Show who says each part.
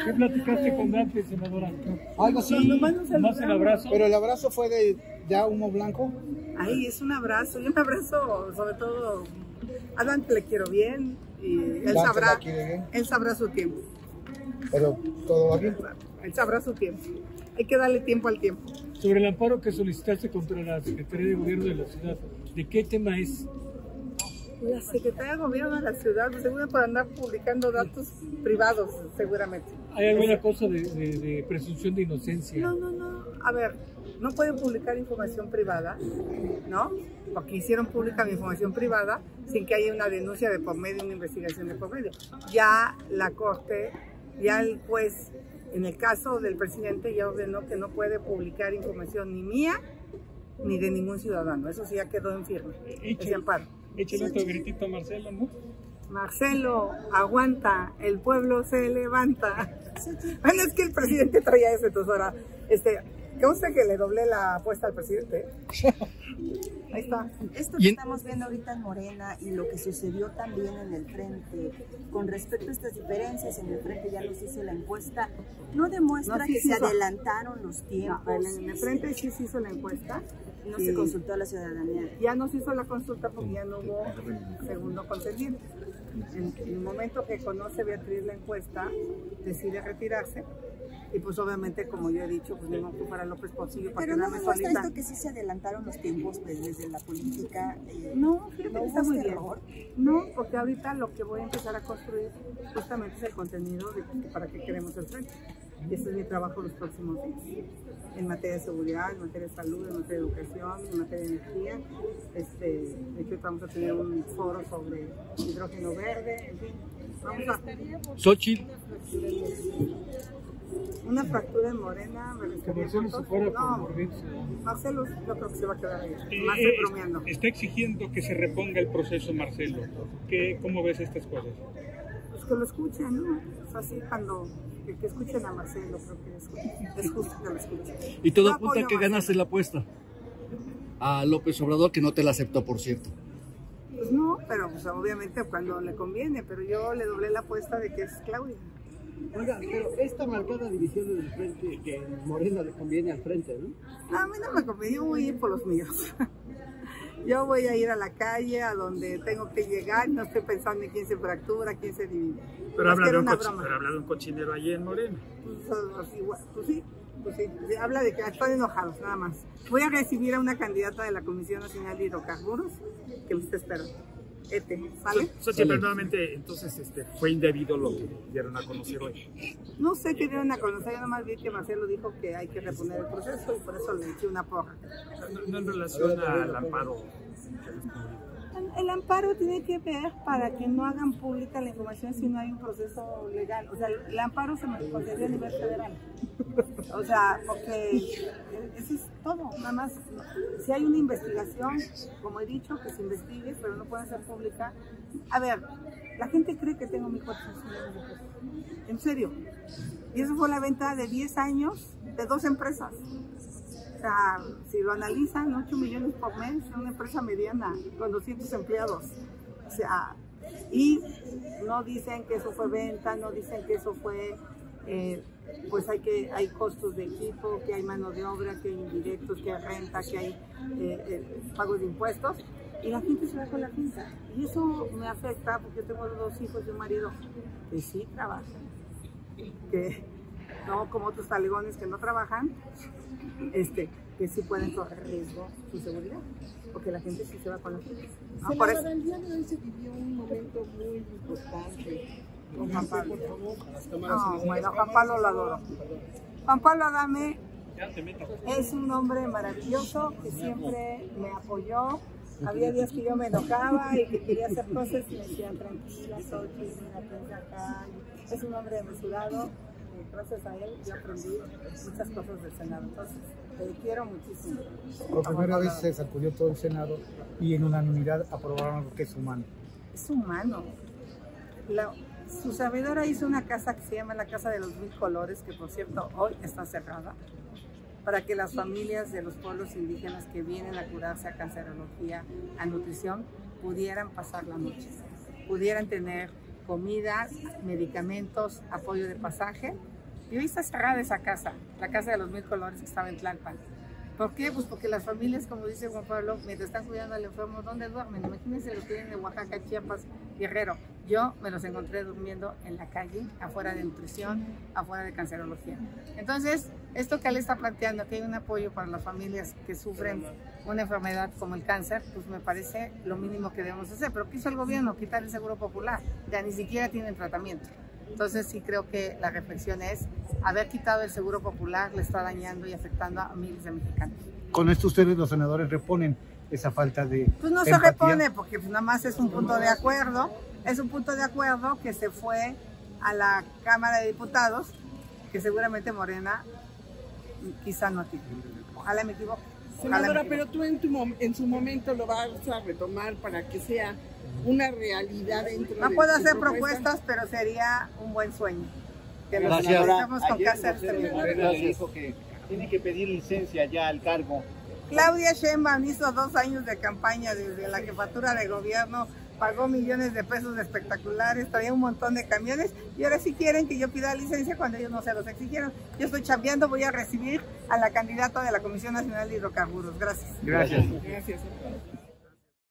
Speaker 1: ¿Qué platicaste con Dante, senadora?
Speaker 2: Algo así.
Speaker 1: Más el abrazo.
Speaker 2: Pero el abrazo fue de ya humo blanco.
Speaker 3: Ay, es un abrazo. Yo me abrazo, sobre todo, a Dante le quiero bien y él sabrá su tiempo.
Speaker 2: Pero todo va bien.
Speaker 3: Él sabrá su tiempo. Hay que darle tiempo al tiempo.
Speaker 1: Sobre el amparo que solicitaste contra la Secretaría de Gobierno de la ciudad, ¿de qué tema es?
Speaker 3: La Secretaría de Gobierno de la ciudad, seguro por andar publicando datos privados, seguramente.
Speaker 1: ¿Hay alguna cosa de presunción de inocencia?
Speaker 3: No. A ver, no pueden publicar información privada, ¿no? Porque hicieron pública mi información privada sin que haya una denuncia de por medio, una investigación de por medio. Ya la Corte, ya el juez, en el caso del presidente, ya ordenó que no puede publicar información ni mía ni de ningún ciudadano. Eso sí ya quedó en firme, ese amparo.
Speaker 1: Échale otro gritito a Marcelo, ¿no?
Speaker 3: Marcelo, aguanta, el pueblo se levanta. Bueno, es que el presidente traía ese, entonces ahora, consta que le doblé la apuesta al presidente. Ahí está.
Speaker 4: Esto que estamos viendo ahorita en Morena y lo que sucedió también en el frente, con respecto a estas diferencias, en el frente ya nos hizo la encuesta, ¿no demuestra que se adelantaron los tiempos?
Speaker 3: No, en el frente sí se hizo la encuesta.
Speaker 4: No se consultó a la ciudadanía.
Speaker 3: Ya no se hizo la consulta porque ya no hubo segundo contendiente. En el momento que conoce Beatriz la encuesta, decide retirarse. Y pues obviamente, como yo he dicho, pues no ocupar a López Portillo para
Speaker 4: quedarme solita. Pero no demuestra esto que sí se adelantaron los tiempos desde la política.
Speaker 3: No, fíjate que está muy bien. No, porque ahorita lo que voy a empezar a construir justamente es el contenido de para qué queremos el frente. Y ese es mi trabajo los próximos días. En materia de seguridad, en materia de salud, en materia de educación, en materia de energía. De hecho, vamos a tener un foro sobre hidrógeno verde, en fin. Vamos a...
Speaker 1: Xochitl.
Speaker 3: Una fractura en Morena,
Speaker 1: Marcelo se fuera por morirse.
Speaker 3: Marcelo yo creo que se va a quedar ahí, más bromeando.
Speaker 5: Está exigiendo que se reponga el proceso, Marcelo. ¿Cómo ves estas cosas?
Speaker 3: Pues que lo escuchen, ¿no? Es así cuando que escuchen a Marcelo, creo que es justo que lo escuchen.
Speaker 6: Y todo apunta a que ganaste la apuesta a López Obrador, que no te la aceptó, por cierto.
Speaker 3: Pues no, pero pues, obviamente cuando le conviene, pero yo le doblé la apuesta de que es Claudia.
Speaker 7: Oiga, pero esta marcada división del frente, que Morena le conviene al frente, ¿no?
Speaker 3: A mí no me conviene, yo voy a ir por los míos. Yo voy a ir a la calle, a donde tengo que llegar, no estoy pensando en quién se fractura, quién se divide.
Speaker 5: Pero habla de un cochinero allí en Morena.
Speaker 3: Pues sí, habla de que están enojados, nada más. Voy a recibir a una candidata de la Comisión Nacional de Hidrocarburos que me está esperando. ¿Sale?
Speaker 5: Pero nuevamente, entonces, fue indebido lo que dieron a conocer hoy.
Speaker 3: No sé qué dieron a conocer, yo nomás vi que Marcelo dijo que hay que reponer el proceso y por eso le eché una porra.
Speaker 5: No en relación al amparo.
Speaker 3: El amparo tiene que ver para que no hagan pública la información si no hay un proceso legal. O sea, el amparo se me concedió a nivel federal. O sea, porque eso es todo, nada más. Si hay una investigación, como he dicho, que se investigue, pero no puede ser pública. A ver, la gente cree que tengo 1,400 millones de pesos. En serio. Y eso fue la venta de 10 años de 2 empresas. O sea, si lo analizan, 8 millones por mes, es una empresa mediana con 200 empleados. O sea, y no dicen que eso fue venta, no dicen que eso fue, pues hay costos de equipo, que hay mano de obra, que hay indirectos, que hay renta, que hay pagos de impuestos. Y la gente se va con la finta. Y eso me afecta porque yo tengo 2 hijos y un marido que sí trabajan. Que no como otros talegones que no trabajan, que sí pueden correr riesgo su seguridad, porque la gente sí se va con la gente.
Speaker 7: ¿No? Por eso. El día de hoy se vivió un momento muy importante.
Speaker 3: Con Juan Pablo. No, bueno, Juan Pablo lo adoro. Juan Pablo Adame es un hombre maravilloso que siempre me apoyó. Había días que yo me enojaba y que quería hacer cosas y me decían tranquila, Xochitl, mira, acá. Es un hombre mesurado. Gracias a él yo aprendí muchas cosas del Senado, entonces te quiero muchísimo.
Speaker 2: Por primera vez se sacudió todo el Senado y en unanimidad aprobaron algo que es humano.
Speaker 3: Es humano. Su servidora hizo una casa que se llama la Casa de los 1000 Colores, que por cierto hoy está cerrada, para que las familias de los pueblos indígenas que vienen a curarse a cancerología, a nutrición, pudieran pasar la noche, pudieran tener comidas, medicamentos, apoyo de pasaje. Y hoy está cerrada esa casa, la casa de los 1000 colores que estaba en Tlalpan. ¿Por qué? Pues porque las familias, como dice Juan Pablo, mientras están cuidando al enfermo, ¿dónde duermen? Imagínense los que vienen de Oaxaca, Chiapas, Guerrero. Yo me los encontré durmiendo en la calle, afuera de nutrición, afuera de cancerología. Entonces, esto que él está planteando, que hay un apoyo para las familias que sufren una enfermedad como el cáncer, pues me parece lo mínimo que debemos hacer. Pero ¿qué hizo el gobierno? Quitar el seguro popular. Ya ni siquiera tienen tratamiento. Entonces sí creo que la reflexión es, haber quitado el seguro popular le está dañando y afectando a miles de mexicanos.
Speaker 2: Con esto ustedes, los senadores, reponen esa falta de
Speaker 3: Pues no
Speaker 2: empatía.
Speaker 3: se repone, porque nada más es un punto de acuerdo. Es un punto de acuerdo que se fue a la Cámara de Diputados, que seguramente Morena quizá no tiene. Ojalá me equivoque.
Speaker 8: Senadora, pero tú en su momento lo vas a retomar para que sea una realidad dentro
Speaker 3: No
Speaker 8: de
Speaker 3: puedo
Speaker 8: tu
Speaker 3: hacer
Speaker 8: propuesta.
Speaker 3: propuestas, pero sería un buen sueño. Que los
Speaker 6: Gracias.
Speaker 3: estamos con
Speaker 9: Ayer
Speaker 3: cáncer.
Speaker 9: José de Morena le dijo que tiene que pedir licencia ya al cargo.
Speaker 3: Claudia Sheinbaum hizo 2 años de campaña desde la jefatura de gobierno, pagó millones de pesos espectaculares, traía un montón de camiones y ahora sí quieren que yo pida licencia cuando ellos no se los exigieron. Yo estoy chambeando, voy a recibir a la candidata de la Comisión Nacional de Hidrocarburos. Gracias.
Speaker 2: Gracias.
Speaker 8: Gracias.